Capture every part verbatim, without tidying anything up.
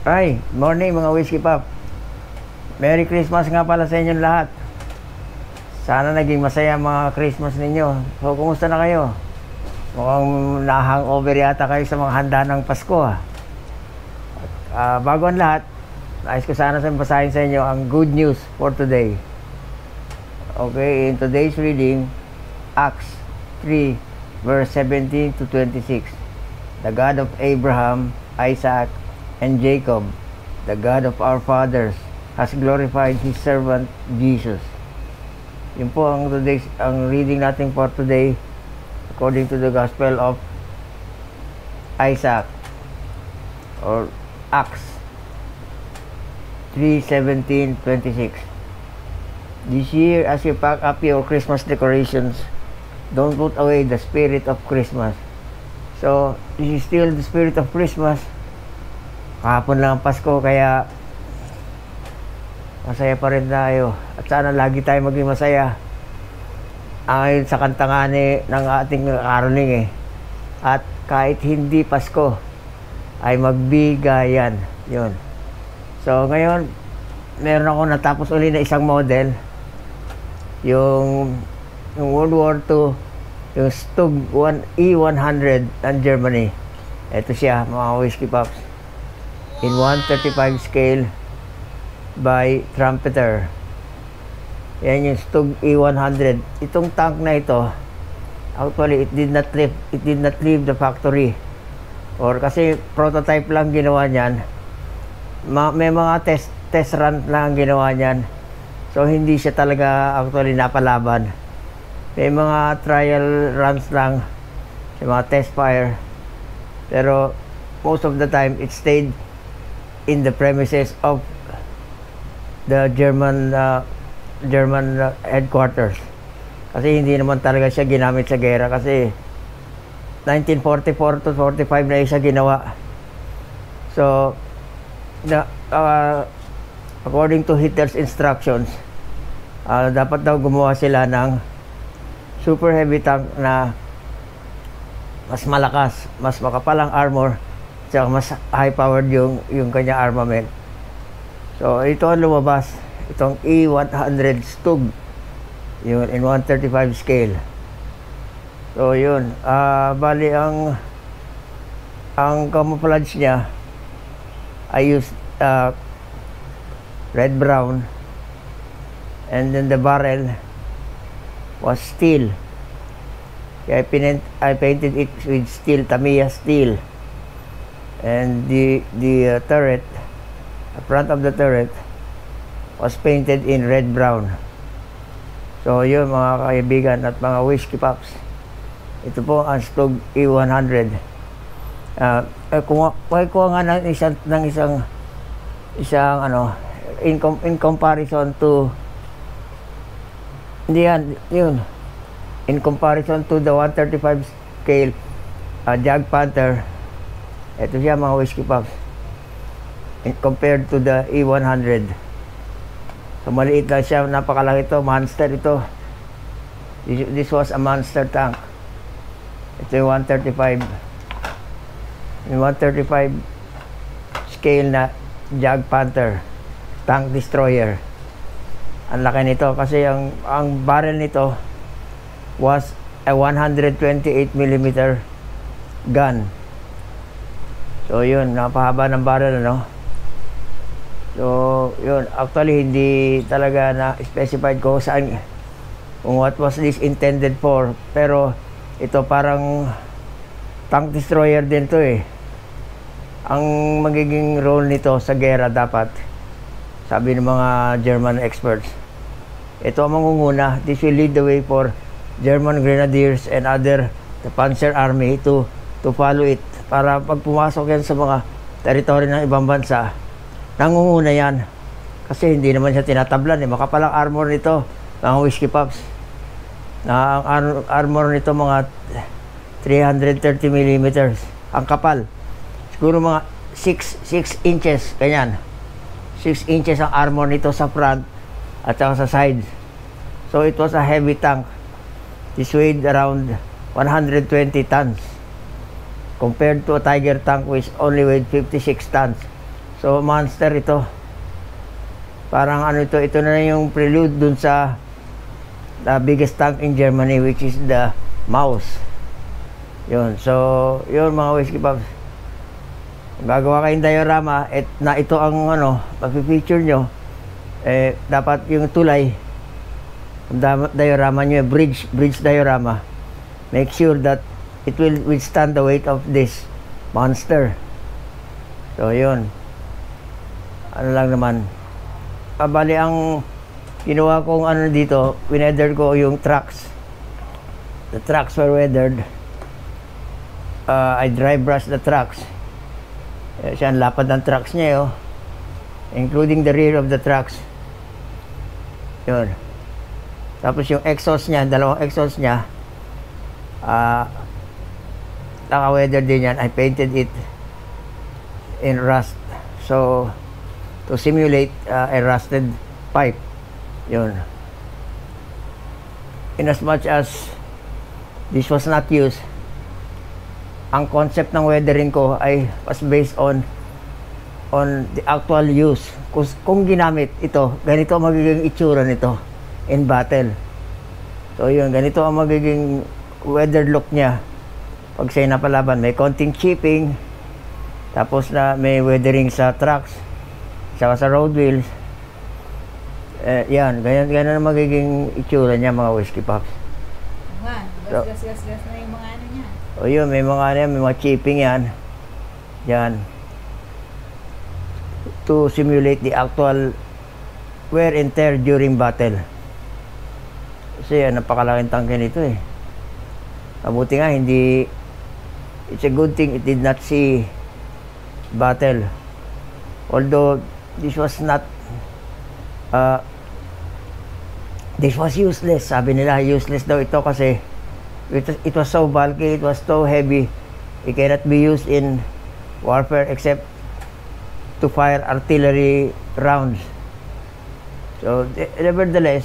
Ay, morning mga Whiskey Pop. Merry Christmas nga pala sa inyong lahat. Sana naging masaya mga Christmas ninyo. So, kumusta na kayo? Mukhang na-hangover yata kayo sa mga handa ng Pasko ha. Uh, bago ang lahat, nais ko sana sa basahin sa inyo ang good news for today. Okay, in today's reading, Acts three, verse seventeen to twenty-six. The God of Abraham, Isaac, and Jacob, the God of our fathers, has glorified His servant Jesus. Yun po ang, today's, ang reading natin for today according to the Gospel of Isaac or Acts three, seventeen, twenty-six. This year, as you pack up your Christmas decorations, don't put away the spirit of Christmas. So, this is still the spirit of Christmas. Kahapon lang ang Pasko, kaya masaya pa rin tayo. At sana lagi tayo maging masaya. Ayon sa kanta nga ni, ng ating caroling eh. At kahit hindi Pasko, ay magbigayan. Yun. So, ngayon, meron ako natapos uli na isang model. Yung, yung World War Two, yung Stug E one hundred ng Germany. Ito siya, mga Whiskey Pops. In one thirty-five scale by Trumpeter. Yan yung Stug E one hundred. Itong tank na ito, actually, it did not leave, it did not leave the factory. Or kasi prototype lang ginawa niyan. Ma may mga test test run lang ginawa niyan. So, hindi siya talaga actually napalaban. May mga trial runs lang, may mga test fire. Pero, most of the time, it stayed in the premises of the German uh, German uh, headquarters. Kasi hindi naman talaga siya ginamit sa gera kasi nineteen forty-four to forty-five na siya ginawa. So, the, uh, according to Hitler's instructions, uh, dapat daw gumawa sila ng super heavy tank na mas malakas, mas makapalang armor, tsaka mas high-powered yung, yung kanya armament. So, ito ang lumabas. Itong E one hundred Stug. Yun, in one thirty-five scale. So, yun. Uh, bali, ang ang camouflage niya, I used uh, red-brown. And then the barrel was steel. I painted, I painted it with steel, Tamiya steel. And the the uh, turret, the front of the turret was painted in red brown. So yun mga kaibigan at mga Whiskey Pops, ito po ang Stug E one hundred. Uh, eh, kung kuha nga ng isang ng isang isang ano in, com in comparison to hindi yan yun in comparison to the one thirty-five scale uh, Jag Panther. Ito siya mga Whiskey Pops in compared to the E one hundred. So maliit lang siya, napakalaki ito, monster ito. This, this was a monster tank. Ito yung one thirty-five. Yung one thirty-five scale na Jag Panther tank destroyer. Ang laki nito kasi ang, ang barrel nito was a one twenty-eight millimeter gun. So yun, napahaba ng barrel, ano? So yun, actually hindi talaga na specified ko saan, kung what was this intended for. Pero ito parang tank destroyer din to eh. Ang magiging role nito sa gera dapat, sabi ng mga German experts, ito ang mangunguna. This will lead the way for German grenadiers and other the Panzer Army to to follow it. Para pag pumasok yan sa mga teritoryo ng ibang bansa, nangunguna yan. Kasi hindi naman siya tinatablan eh. Makapalang armor nito, mga Whiskey Pops. Na ang ar armor nito mga three thirty millimeters. Ang kapal. Siguro mga six inches. Ganyan. six inches ang armor nito sa front at saka sa sides. So it was a heavy tank. This weighed around one hundred twenty tons. Compared to a Tiger tank which only weighed fifty-six tons. So, monster ito. Parang ano ito, ito na yung prelude dun sa the biggest tank in Germany, which is the Maus. Yun. So, yun mga Whiskey Pops. Gagawa kayong diorama, et, na ito ang ano, pag-feature nyo, eh, dapat yung tulay, diorama nyo, bridge, bridge diorama, make sure that it will withstand the weight of this monster. So, yun. Ano lang naman. Ah, bali, ang ginawa kong ano dito, winether ko yung tracks. The tracks were weathered. Uh, I dry brush the tracks. Eh, siya, ang lapad ng tracks niya, oh. Including the rear of the tracks. Yun. Tapos yung exhaust niya, dalawang exhaust niya, uh, naka-weather din yan. I painted it in rust. So, to simulate uh, a rusted pipe. Yun. In as much as this was not used, ang concept ng weathering ko ay was based on on the actual use. Kung, kung ginamit ito, ganito ang magiging itsura nito in battle. So yun, ganito ang magiging weathered look niya pag siya napalaban. May konting chipping, tapos na may weathering sa trucks, saka sa road wheels. Eh, yan, ganyan, ganyan ang magiging itsura niya mga Whiskey Pops. Man, gas, gas, gas, gas na yung mga ano niya. O yun, may mga ano yan, may mga chipping yan. Yan. To simulate the actual wear and tear during battle. Kasi yan, napakalaking tangke nito eh. Mabuti nga, hindi, it's a good thing it did not see battle. Although, this was not, uh, this was useless. Sabi nila, useless daw ito kasi it, it was so bulky, it was so heavy. It cannot be used in warfare except to fire artillery rounds. So, nevertheless,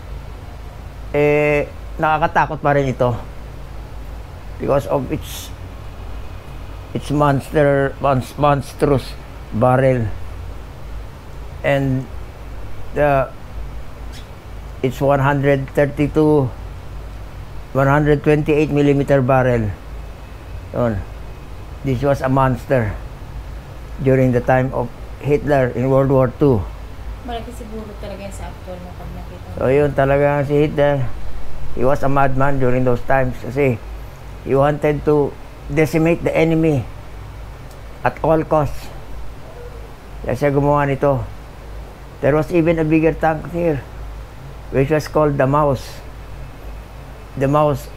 eh, nakakatakot pa rin ito because of its its monster, monst, monstrous barrel and the it's one thirty-two, one twenty-eight millimeter barrel. Yun. This was a monster during the time of Hitler in World War Two. Malaki siguro talaga yung sa actual mo pag nakita. So yun talaga si Hitler, he was a madman during those times kasi he wanted to decimate the enemy at all costs. Kaya siya gumawa nito. There was even a bigger tank here which was called the Maus. The Maus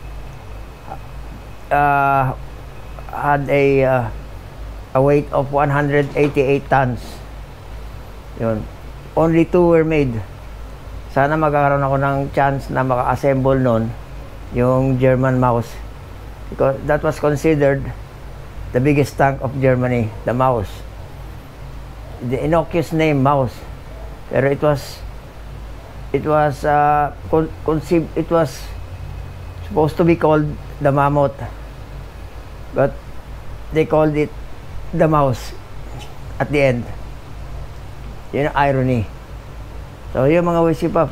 uh, had a uh, a weight of one hundred eighty-eight tons. Yun. Only two were made. Sana magkakaroon ako ng chance na maka-assemble nun yung German Maus. Because that was considered the biggest tank of Germany, the Maus. The innocuous name Maus. Pero it was it was uh, con conceived, it was supposed to be called the Mammoth. But they called it the Maus at the end. Yun ang irony. So yun mga Whiskey Pops.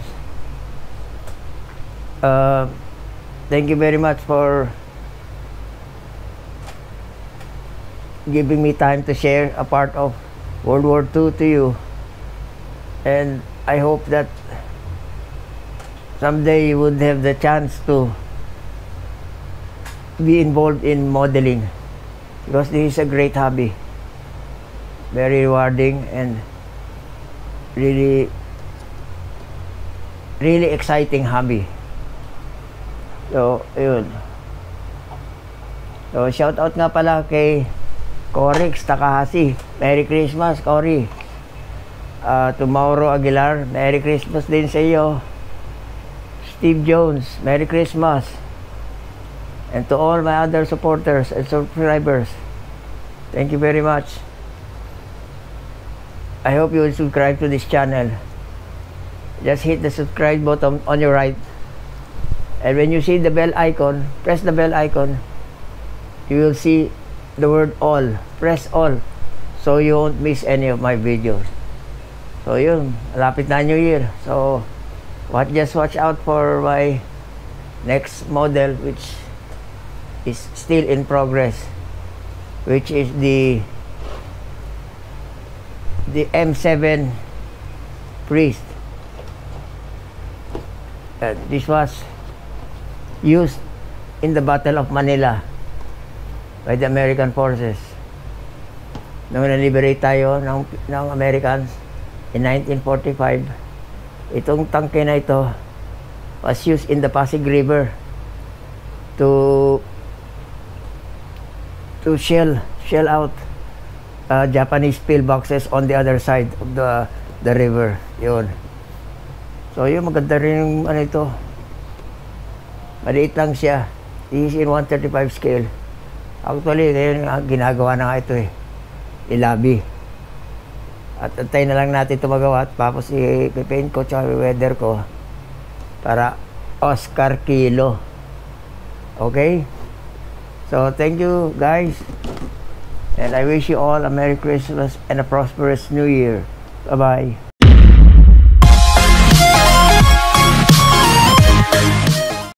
Uh, thank you very much for giving me time to share a part of World War Two to you. And I hope that someday you would have the chance to be involved in modeling, because this is a great hobby, very rewarding and really really exciting hobby. So yun. So shout out nga pala kay Corix Takahashi, Merry Christmas Cory. uh, to Mauro Aguilar, Merry Christmas din sa iyo. Steve Jones, Merry Christmas. And to all my other supporters and subscribers, thank you very much. I hope you will subscribe to this channel. Just hit the subscribe button on your right, and when you see the bell icon, press the bell icon. You will see the word all. Press all so you won't miss any of my videos. So yun, lapit na New Year. So what just watch out for my next model, which is still in progress, which is the the M seven Priest. Uh, this was used in the Battle of Manila by the American forces. Nung na-liberate tayo ng, ng Americans in nineteen forty-five, itong tangke na ito was used in the Pasig River to to shell shell out uh, Japanese pillboxes on the other side of the the river. Yun. So yun, maganda rin yung ano ito. Maliit lang siya. This is in one thirty-five scale. Actually, ngayon ginagawa na nga ito eh. Ilabi. At antay na lang natin ito magawa. Tapos i-paint ko tsaka i-weather ko para Oscar Kilo. Okay? So, thank you guys. And I wish you all a Merry Christmas and a prosperous New Year. Bye-bye.